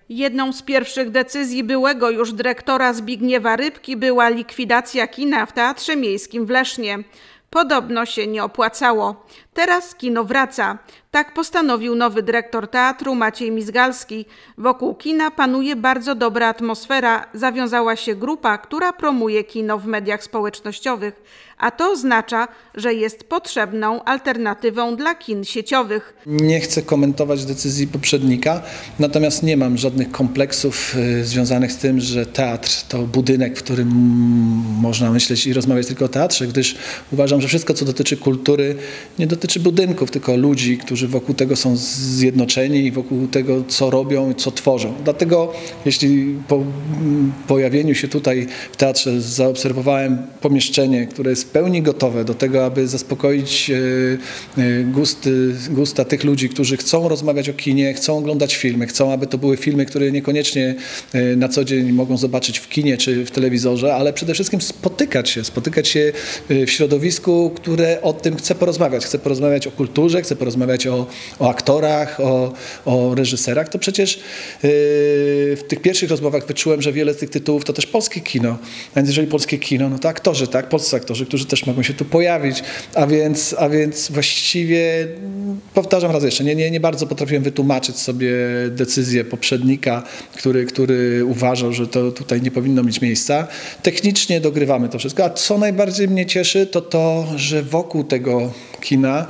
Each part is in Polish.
Jedną z pierwszych decyzji byłego już dyrektora Zbigniewa Rybki była likwidacja kina w Teatrze Miejskim w Lesznie. Podobno się nie opłacało. Teraz kino wraca. Tak postanowił nowy dyrektor teatru Maciej Mizgalski. Wokół kina panuje bardzo dobra atmosfera. Zawiązała się grupa, która promuje kino w mediach społecznościowych. A to oznacza, że jest potrzebną alternatywą dla kin sieciowych. Nie chcę komentować decyzji poprzednika, natomiast nie mam żadnych kompleksów związanych z tym, że teatr to budynek, w którym można myśleć i rozmawiać tylko o teatrze, gdyż uważam, że wszystko, co dotyczy kultury, nie dotyczy budynków, tylko ludzi, którzy wokół tego są zjednoczeni i wokół tego, co robią, co tworzą. Dlatego, jeśli po pojawieniu się tutaj w teatrze zaobserwowałem pomieszczenie, które jest w pełni gotowe do tego, aby zaspokoić gusta tych ludzi, którzy chcą rozmawiać o kinie, chcą oglądać filmy, chcą, aby to były filmy, które niekoniecznie na co dzień mogą zobaczyć w kinie czy w telewizorze, ale przede wszystkim spotykać się w środowisku, które o tym chce porozmawiać. Chce porozmawiać o kulturze, chce porozmawiać o aktorach, o reżyserach. To przecież w tych pierwszych rozmowach wyczułem, że wiele z tych tytułów to też polskie kino. A więc jeżeli polskie kino, no to aktorzy, tak? Polscy aktorzy, którzy też mogą się tu pojawić. A więc właściwie, powtarzam raz jeszcze, nie bardzo potrafiłem wytłumaczyć sobie decyzję poprzednika, który uważał, że to tutaj nie powinno mieć miejsca. Technicznie dogrywamy to wszystko, a co najbardziej mnie cieszy, to to, że wokół tego kina,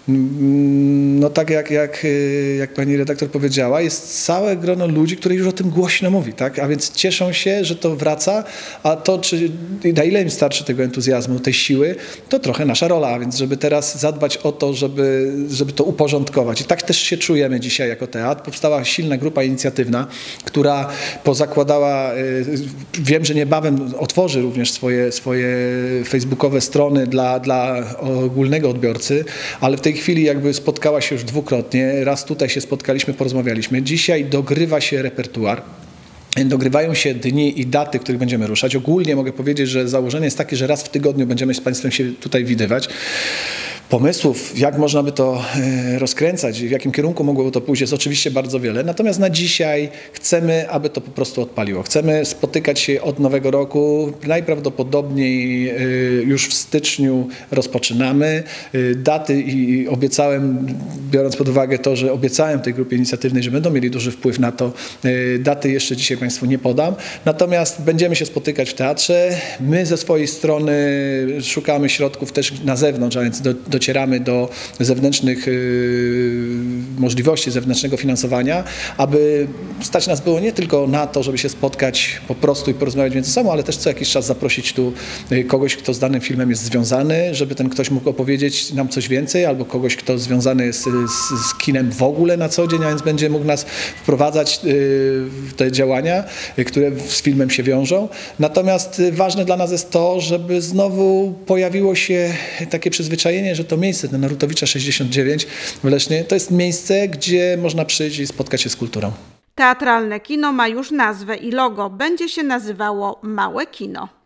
no tak jak pani redaktor powiedziała, jest całe grono ludzi, które już o tym głośno mówi, tak? A więc cieszą się, że to wraca, a to, na ile im starczy tego entuzjazmu, tej siły, to trochę nasza rola, a więc żeby teraz zadbać o to, żeby to uporządkować. I tak też się czujemy dzisiaj jako teatr. Powstała silna grupa inicjatywna, która pozakładała, wiem, że niebawem otworzy również swoje facebookowe strony dla ogólnego odbiorcy, ale w tej chwili jakby spotkała się już dwukrotnie. Raz tutaj się spotkaliśmy, porozmawialiśmy. Dzisiaj dogrywa się repertuar. Dogrywają się dni i daty, w których będziemy ruszać. Ogólnie mogę powiedzieć, że założenie jest takie, że raz w tygodniu będziemy z Państwem się tutaj widywać. Pomysłów, jak można by to rozkręcać, w jakim kierunku mogłoby to pójść, jest oczywiście bardzo wiele. Natomiast na dzisiaj chcemy, aby to po prostu odpaliło. Chcemy spotykać się od nowego roku. Najprawdopodobniej już w styczniu rozpoczynamy. Daty i obiecałem, biorąc pod uwagę to, że obiecałem tej grupie inicjatywnej, że będą mieli duży wpływ na to. Daty jeszcze dzisiaj Państwu nie podam. Natomiast będziemy się spotykać w teatrze. My ze swojej strony szukamy środków też na zewnątrz, a więc docieramy do zewnętrznych możliwości, zewnętrznego finansowania, aby stać nas było nie tylko na to, żeby się spotkać po prostu i porozmawiać między sobą, ale też co jakiś czas zaprosić tu kogoś, kto z danym filmem jest związany, żeby ten ktoś mógł opowiedzieć nam coś więcej, albo kogoś, kto związany jest z kinem w ogóle na co dzień, a więc będzie mógł nas wprowadzać w te działania, które z filmem się wiążą. Natomiast ważne dla nas jest to, żeby znowu pojawiło się takie przyzwyczajenie, że to miejsce, ten Narutowicza 69 w Lesznie, to jest miejsce, gdzie można przyjść i spotkać się z kulturą. Teatralne kino ma już nazwę i logo. Będzie się nazywało Małe Kino.